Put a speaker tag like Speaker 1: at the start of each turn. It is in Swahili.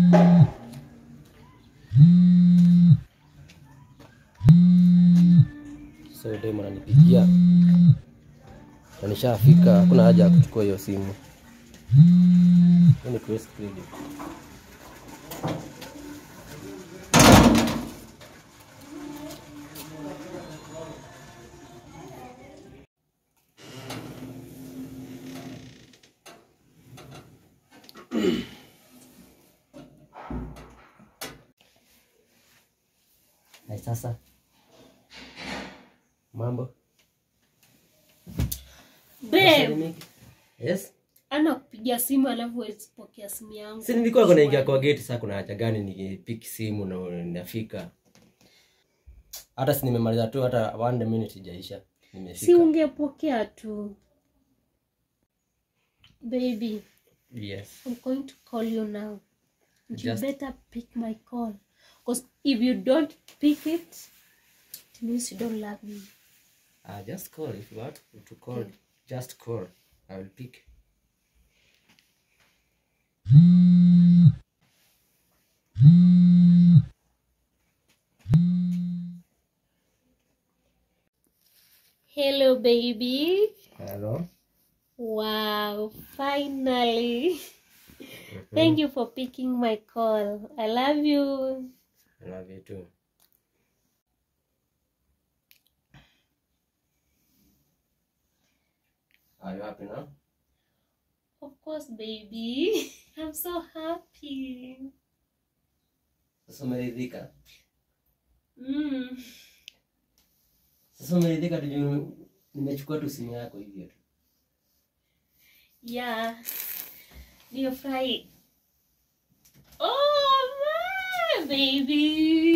Speaker 1: So demo ananipigia. Na nishafika, hakuna haja ya kuchukua hiyo simu. Ni Quest Credit. Hai sasa. Mambo.
Speaker 2: Babe.
Speaker 1: Yes.
Speaker 2: Ana kupigia simu alafu usipokea simu yangu.
Speaker 1: Si nilikuwa naingia kwa gate, sasa kuna haja gani nipick simu na nafika? Hata si nimemaliza tu, hata 1 minute ijaisha. Nimefika.
Speaker 2: Si ungepokea tu. Baby.
Speaker 1: Yes.
Speaker 2: I'm going to call you now. You
Speaker 1: Just
Speaker 2: better pick my call. Because if you don't pick it, it means you don't love me.
Speaker 1: just call if you want to call. Okay. Just call. I will pick.
Speaker 2: Hello, baby.
Speaker 1: Hello.
Speaker 2: Wow, finally. Thank you for picking my call. I love you.
Speaker 1: I love you too. Are you happy now?
Speaker 2: Of course, baby. I'm so happy.
Speaker 1: Sasa umeridhika? Sasa umeridhika tu, nimechukua tu simu yako hivyo tu.
Speaker 2: Yeah. You're right. Oh, my baby.